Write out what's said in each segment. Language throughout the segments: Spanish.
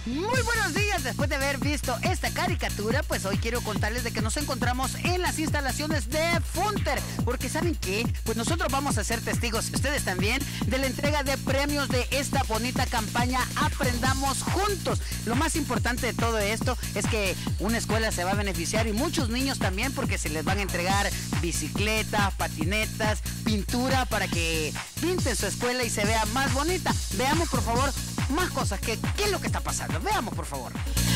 Muy buenos días, después de haber visto esta caricatura, pues hoy quiero contarles de que nos encontramos en las instalaciones de Funter, porque ¿saben qué? Pues nosotros vamos a ser testigos, ustedes también, de la entrega de premios de esta bonita campaña Aprendamos Juntos. Lo más importante de todo esto es que una escuela se va a beneficiar y muchos niños también, porque se les van a entregar bicicletas, patinetas, pintura para que pinten su escuela y se vea más bonita. Veamos por favor más cosas, ¿qué es lo que está pasando? Veamos, por favor.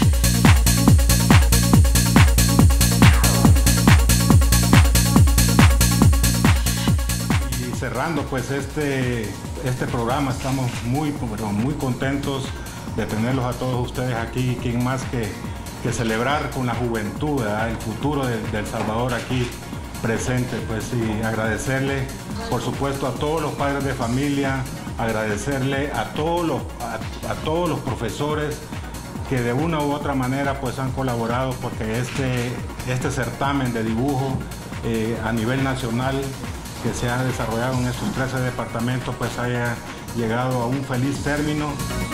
Y cerrando pues este programa, estamos muy contentos de tenerlos a todos ustedes aquí. ¿Quién más que celebrar con la juventud, ¿verdad? El futuro de El Salvador aquí presente? Pues y agradecerle, por supuesto, a todos los padres de familia, agradecerle a todos los profesores que de una u otra manera pues han colaborado porque este certamen de dibujo a nivel nacional que se ha desarrollado en estos 13 departamentos pues haya llegado a un feliz término.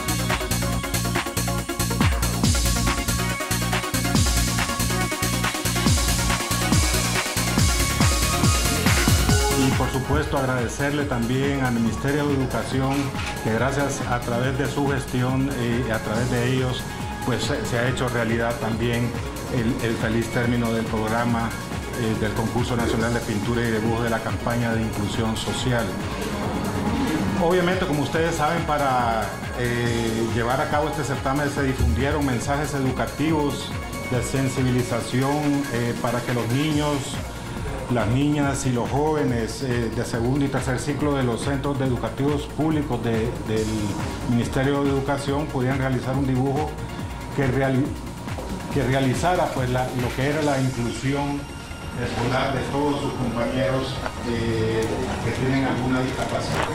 Y por supuesto agradecerle también al Ministerio de Educación que gracias a través de su gestión y a través de ellos pues se ha hecho realidad también el feliz término del programa del Concurso Nacional de Pintura y Dibujo de la campaña de inclusión social. Obviamente, como ustedes saben, para llevar a cabo este certamen se difundieron mensajes educativos de sensibilización para que los niños, las niñas y los jóvenes de segundo y tercer ciclo de los centros educativos públicos del Ministerio de Educación pudieran realizar un dibujo que realizara pues, lo que era la inclusión escolar de todos sus compañeros que tienen alguna discapacidad.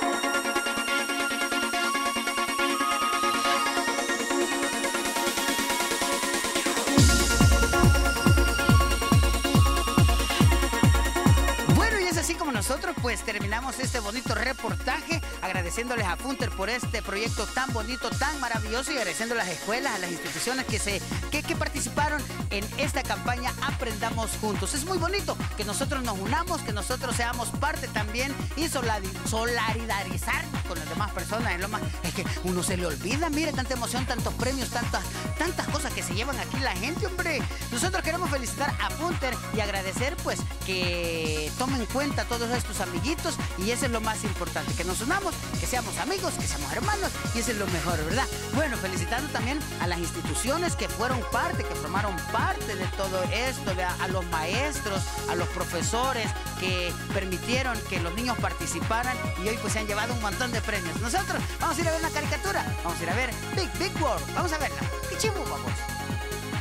Así como nosotros pues terminamos este bonito reportaje, agradeciéndoles a Funter por este proyecto tan bonito, tan maravilloso, y agradeciendo a las escuelas, a las instituciones que participaron en esta campaña Aprendamos Juntos. Es muy bonito que nosotros nos unamos, que nosotros seamos parte también y solidarizar con las demás personas. Es que uno se le olvida, mire, tanta emoción, tantos premios, tantas cosas que se llevan aquí la gente, hombre. Nosotros queremos felicitar a Funter y agradecer pues que tomen en cuenta a todos estos amiguitos, y eso es lo más importante, que nos unamos, que seamos amigos, que seamos hermanos, y eso es lo mejor, ¿verdad? Bueno, felicitando también a las instituciones que fueron parte, que formaron parte de todo esto, a los maestros, a los profesores que permitieron que los niños participaran y hoy pues se han llevado un montón de premios. Nosotros vamos a ir a ver una caricatura, vamos a ir a ver Big World, vamos a verla. ¡Qué chivo, vamos!